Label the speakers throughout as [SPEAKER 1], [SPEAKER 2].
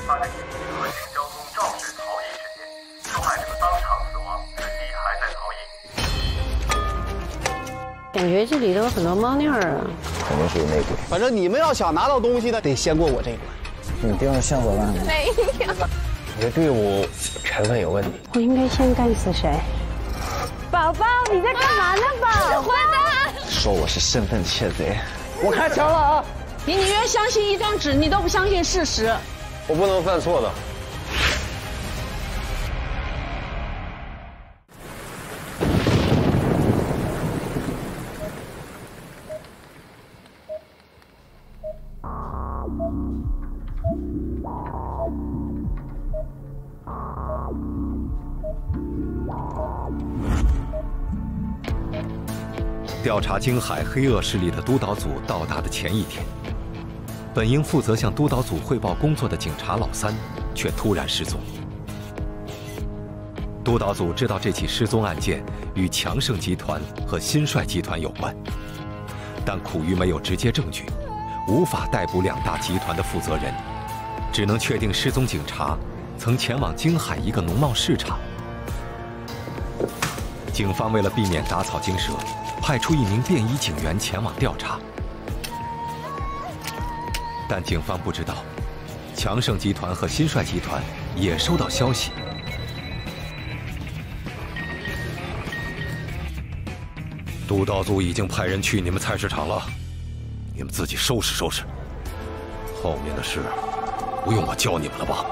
[SPEAKER 1] 发生一起恶性交通肇事逃逸事件，受害者当场死亡，司机还在逃逸。
[SPEAKER 2] 感觉这里都有很多猫腻儿啊，
[SPEAKER 3] 肯定是有内鬼。
[SPEAKER 4] 反正你们要想拿到东西的，得先过我这关。
[SPEAKER 3] 你盯着小伙伴呢？
[SPEAKER 2] 没有。
[SPEAKER 3] 你的队伍成分有问题。
[SPEAKER 2] 我应该先干死谁？宝宝，你在干嘛呢，宝？混蛋！
[SPEAKER 3] 说我是身份窃贼。
[SPEAKER 4] 我开枪了啊！
[SPEAKER 5] 你宁愿相信一张纸，你都不相信事实。
[SPEAKER 3] 我不能犯错的。
[SPEAKER 6] 调查京海黑恶势力的督导组到达的前一天，本应负责向督导组汇报工作的警察老三，却突然失踪。督导组知道这起失踪案件与强盛集团和新帅集团有关，但苦于没有直接证据，无法逮捕两大集团的负责人，只能确定失踪警察曾前往京海一个农贸市场。警方为了避免打草惊蛇，派出一名便衣警员前往调查，但警方不知道，强盛集团和新帅集团也收到消息。督导组已经派人去你们菜市场了，你们自己收拾收拾。后面的事不用我教你们了吧？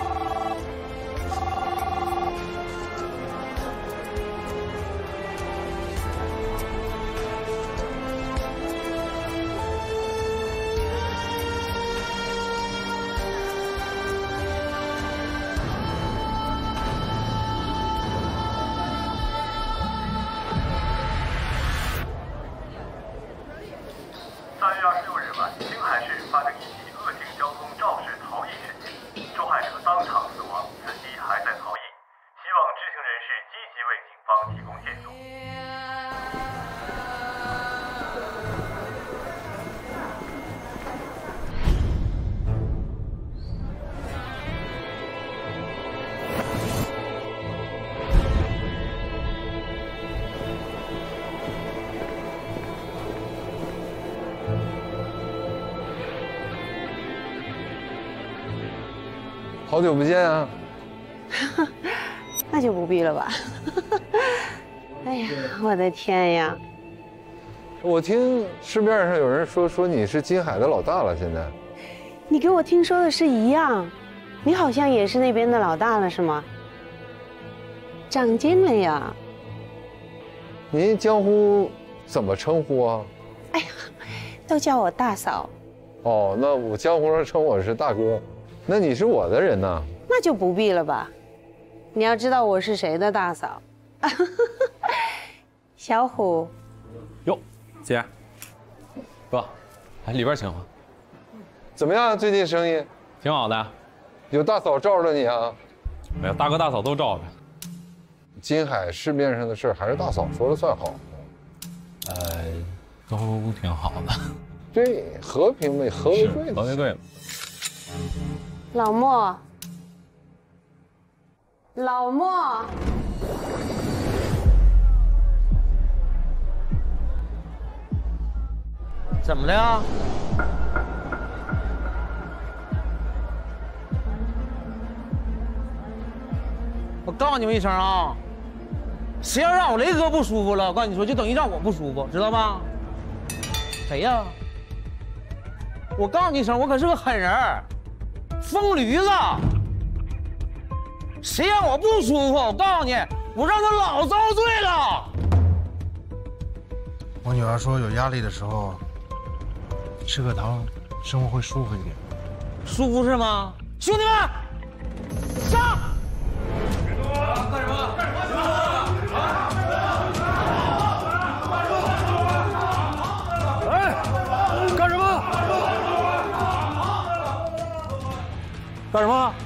[SPEAKER 7] 好久不见啊！
[SPEAKER 2] 那就不必了吧。哎呀，我的天呀！
[SPEAKER 7] 我听市面上有人说你是金海的老大了，现在。
[SPEAKER 2] 你跟我听说的是一样，你好像也是那边的老大了，是吗？长进了呀！
[SPEAKER 7] 您江湖怎么称呼啊？
[SPEAKER 2] 哎呀，都叫我大嫂。
[SPEAKER 7] 哦，那我江湖上称我是大哥。那你是我的人呐？
[SPEAKER 2] 那就不必了吧。你要知道我是谁的大嫂。小虎。
[SPEAKER 8] 哟，姐，哥，来里边请。
[SPEAKER 7] 怎么样？最近生意？
[SPEAKER 8] 挺好的。
[SPEAKER 7] 有大嫂罩着你啊？
[SPEAKER 8] 没有，大哥大嫂都罩着。
[SPEAKER 7] 金海市面上的事还是大嫂说了算好。
[SPEAKER 8] 都挺好的。
[SPEAKER 7] 对，和平为和为贵。
[SPEAKER 8] 和为贵。
[SPEAKER 2] 老莫，老莫，
[SPEAKER 4] 怎么的呀？我告诉你们一声啊，谁要让我雷哥不舒服了，我告诉你说，就等于让我不舒服，知道吧？谁呀？我告诉你一声，我可是个狠人儿。疯驴子，谁让我不舒服？我告诉你，我让他老遭罪了。
[SPEAKER 9] 我女儿说，有压力的时候吃个糖，生活会舒服一点。
[SPEAKER 4] 舒服是吗？兄弟们，上！干什么？干什么？哎，干什么？干什么？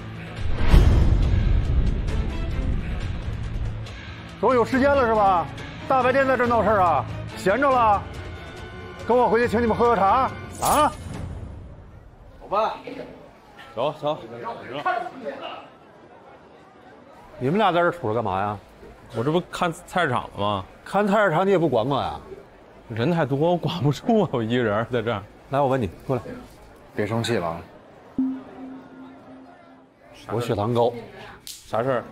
[SPEAKER 9] 都有时间了是吧？大白天在这闹事啊？闲着了？跟我回去请你们喝个茶啊？
[SPEAKER 4] 走吧。
[SPEAKER 8] 走走。
[SPEAKER 10] 你们俩在这杵着干嘛呀？
[SPEAKER 8] 我这不看菜市场的吗？
[SPEAKER 10] 看菜市场你也不管管呀？
[SPEAKER 8] 人太多，我管不住啊，我一个人在这儿。
[SPEAKER 10] 来，我问你，过来，
[SPEAKER 9] 别生气了啊。
[SPEAKER 10] 我血糖高，
[SPEAKER 8] 啥事儿？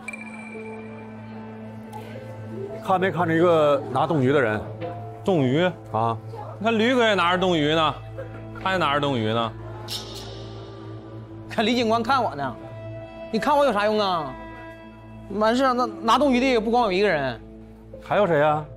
[SPEAKER 10] 看没看着一个拿冻鱼的人？
[SPEAKER 8] 冻鱼
[SPEAKER 10] 啊？
[SPEAKER 8] 你看驴哥也拿着冻鱼呢，他也拿着冻鱼呢。
[SPEAKER 4] 看李警官看我呢，你看我有啥用啊？完事那拿冻鱼的也不光我一个人，
[SPEAKER 10] 还有谁呀？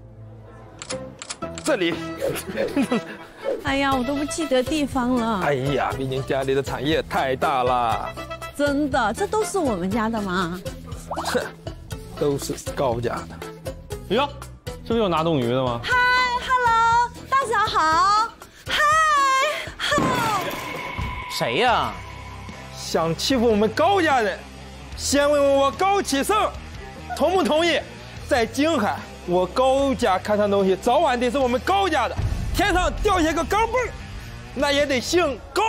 [SPEAKER 11] 这里。
[SPEAKER 5] 哎呀，我都不记得地方了。
[SPEAKER 11] 哎呀，毕竟家里的产业太大了。
[SPEAKER 5] 真的，这都是我们家的吗？
[SPEAKER 11] 哼，都是高家的。
[SPEAKER 8] 哎呀，这不有拿冻鱼的吗？
[SPEAKER 5] 嗨 ，Hello， 大嫂好。嗨，
[SPEAKER 4] 谁呀？
[SPEAKER 11] 想欺负我们高家人，先问问我高启盛，同不同意？在京海，我高家看上东西，早晚得是我们高家的。天上掉下个钢镚儿，那也得姓高。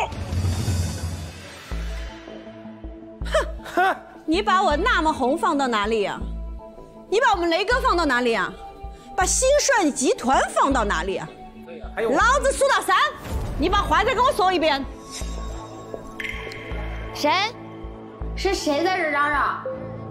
[SPEAKER 5] 哼，你把我那么红放到哪里呀？你把我们雷哥放到哪里啊？把新帅集团放到哪里啊？老子数到3，你把话再跟我说一遍。
[SPEAKER 12] 谁？是谁在这嚷嚷？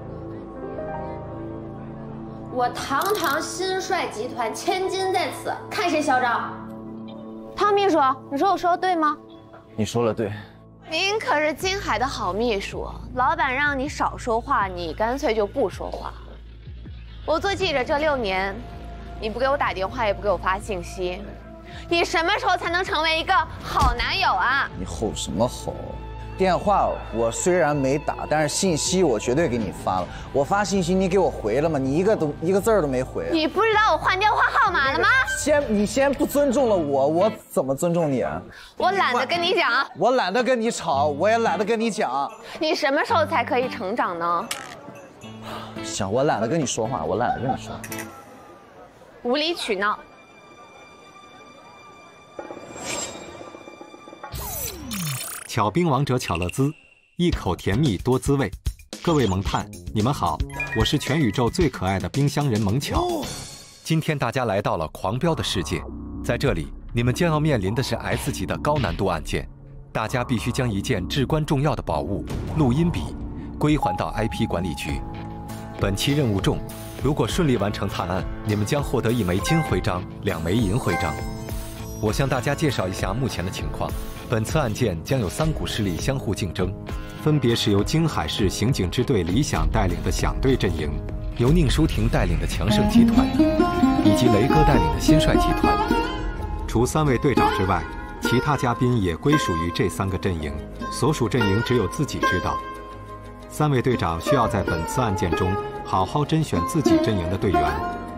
[SPEAKER 12] 我堂堂新帅集团千金在此，看谁嚣张！汤秘书，你说我说的对吗？
[SPEAKER 3] 你说的对。
[SPEAKER 12] 您可是金海的好秘书，老板让你少说话，你干脆就不说话。我做记者这6年，你不给我打电话，也不给我发信息，你什么时候才能成为一个好男友啊？
[SPEAKER 3] 你吼什么吼？电话我虽然没打，但是信息我绝对给你发了。我发信息你给我回了吗？你一个字儿都没回。
[SPEAKER 12] 你不知道我换电话号码了吗？
[SPEAKER 3] 你先不尊重了我，我怎么尊重你啊？
[SPEAKER 12] 我懒得跟你讲。
[SPEAKER 3] 我懒得跟你吵，我也懒得跟你讲。
[SPEAKER 12] 你什么时候才可以成长呢？
[SPEAKER 3] 行，我懒得跟你说话，我懒得跟你说。
[SPEAKER 12] 无理取闹。
[SPEAKER 6] 巧冰王者巧乐兹，一口甜蜜多滋味。各位萌探，你们好，我是全宇宙最可爱的冰箱人萌巧。今天大家来到了狂飙的世界，在这里你们将要面临的是 S 级的高难度案件，大家必须将一件至关重要的宝物录音笔归还到 IP 管理局。本期任务重，如果顺利完成探案，你们将获得1枚金徽章、2枚银徽章。我向大家介绍一下目前的情况。本次案件将有3股势力相互竞争，分别是由京海市刑警支队李想带领的响队阵营，由宁书婷带领的强盛集团，以及雷哥带领的新帅集团。除3位队长之外，其他嘉宾也归属于这3个阵营，所属阵营只有自己知道。3位队长需要在本次案件中好好甄选自己阵营的队员，